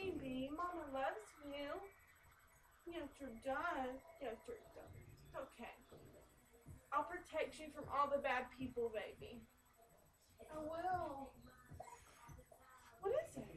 baby. Mama loves you. Yes, you're done. Yes, you're done. Okay. I'll protect you from all the bad people, baby. I will. What is it?